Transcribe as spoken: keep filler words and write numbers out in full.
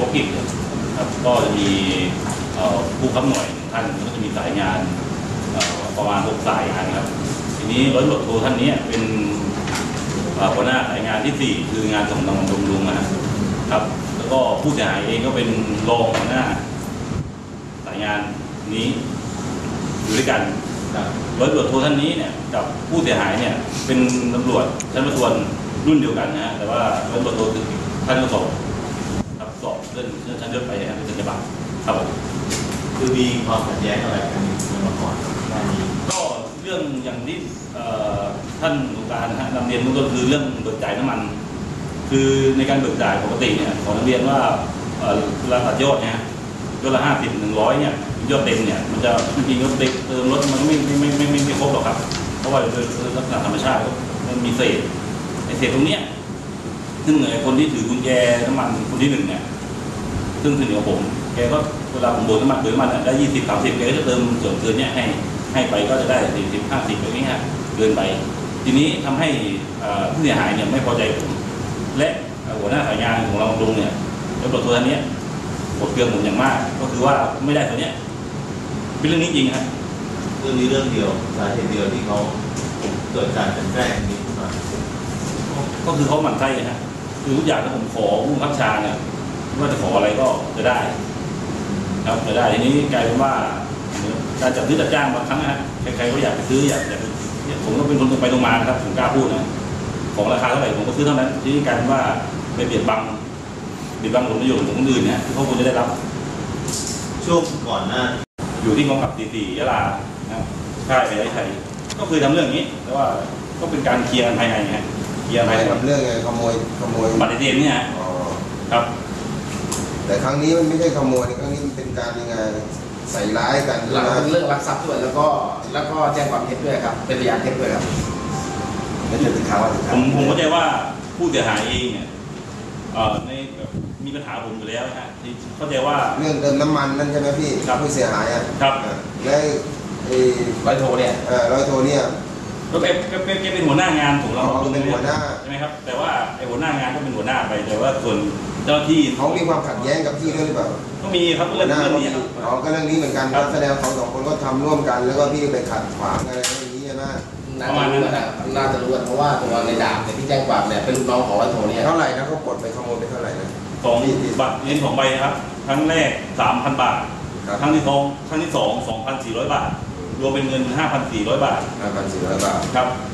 พกิจครับก็จะมีผู้ขับหน่วยท่านก็จะมีสายงานประมาณหกสายงานครับทีนี้ร้อยตำรวจโทท่านนี้เป็นหัวหน้าสายงานที่สี่คืองานสำนักงานบำรุงนะครับแล้วก็ผู้เสียหายเองก็เป็นรองหัวหน้าสายงานนี้อยู่ด้วยกันร้อยตำรวจโทท่านนี้เนี่ยกับผู้เสียหายเนี่ยเป็นตำรวจชั้นประทวนรุ่นเดียวกันนะแต่ว่าร้อยตำรวจโทท่านก็สอบครับสอบเรื่องชั้นยศไปนะครับเป็นสัญญาบัตรครับคือมีความขัดแย้งอะไรกันมาก่อนก็เรื่องอย่างที่ท่านผู้การนำเรียนเบื้องต้นคือเรื่องเบิกจ่ายน้ำมันคือในการเบิกจ่ายปกติเนี่ยขอนำเรียนว่าราคายอดเนี่ยยอดละห้าสิบหนึ่งร้อยเนี่ยยอดเต็มเนี่ยมันจะจริงๆรถเต็มเติมรถมันไม่ไม่ไม่ไม่ไม่ครบหรอกครับเพราะว่าโดยลักษณะธรรมชาติมันมีเศษไอเศษตรงเนี้ยซึ่งไอคนที่ถือกุญแจน้ำมันคนที่หนึ่งเนี่ยซึ่งสนิทกับผมแกก็เวลาผมโบนน้ำมันเติมน้ำมันได้ยี่สิบสามสิบแกก็จะเติมส่วนเกินเนี่ยให้ให้ไปก็จะได้สี่สิบห้าสิบแบบนี้ฮะเกินไปทีนี้ทำให้ผู้เสียหายเนี่ยไม่พอใจผมและหัวหน้าสายงานของเราตรงเนี่ยแล้วตัวตัวนี้กดเกลือผมอย่างมากก็คือว่าไม่ได้ตัวเนี้ยเป็นเรื่องนี้จริงครับเรื่องนี้เรื่องเดียวสาเหตุเดียวที่เขาเกิดการแกล้งนี้ขึ้นมาก็คือเขาหมั่นไส้ฮะคือทุกอย่างที่ผมขอผู้บังคับชาเนี่ยว่าจะขออะไรก็จะได้ครับจะได้ทีนี้กลายเป็นว่าการจัดซื้อจัดจ้างบางครั้งนะใครๆก็อยากไปซื้ออยากอยากผมก็เป็นคนตรงไปตรงมาครับผมกล้าพูดนะของราคาเท่าไหร่ผมก็ซื้อเท่านั้นทีนี้กลายเป็นว่าไปเบียดบังเบียดบังผลประโยชน์ของคนอื่นเนี่ยที่เขาควรจะได้รับช่วงก่อนหน้าอยู่ที่กองขับสี่สี่ยะลาค่ายไปได้ไทยก็เคยทำเรื่องนี้แต่ว่าก็เป็นการเคลียร์กันภายในฮะเคลียร์ภายในทำเรื่องไงขโมยขโมยบัตรเอทีเอ็มเนี่ยครับแต่ครั้งนี้มันไม่ใช่ขโมยครั้งนี้มันเป็นการยังไงใส่ร้ายกันหลังเป็นเรื่องลักทรัพย์ด้วยแล้วก็แล้วก็แจ้งความเท็จด้วยครับเป็นพยานเท็จด้วยครับไม่ใช่เป็นข่าวผมผมเข้าใจว่าผู้เสียหายเองเนี่ยในมีปัญหาผมอยู่แล้วฮะที่เข้าใจว่าเรื่องเติมน้ำมันนั่นใช่ไหมพี่ผู้เสียหายอ่ะครับและร้อยโทเนี่ยร้อยโทเนี่ยก็เป็นเป็นเป็นหัวหน้างานของเราเป็นหัวหน้าใช่ไหมครับแต่ว่าไอ้หัวหน้างานก็เป็นหัวหน้าไปแต่ว่าส่วนเจ้าที่เขามีความขัดแย้งกับพี่ด้วยหรือเปล่าก็มีครับเรื่องนี้ครับอ๋อก็เรื่องนี้เหมือนกันแสดงเขาสองคนก็ทำร่วมกันแล้วก็พี่ไปขัดขวางอะไรอย่างนี้ใช่ไหมประมาณนั้นนะน่าจะรู้กันเพราะว่าตัวในดาบเนี่ยที่แจ้งความเนี่ยเป็นน้องของร้อยโทเนี่ยเท่าไหร่นะเขากดไปขโมยไปเท่าไหร่นะสองบัตรเงินสองใบครับครั้งแรกสามพันบาทครั้งที่สองครั้งที่สองสองพันสี่ร้อยบาทรวมเป็นเงินห้าพันสี่ร้อยบาทห้าพันสี่ร้อยบาทครับ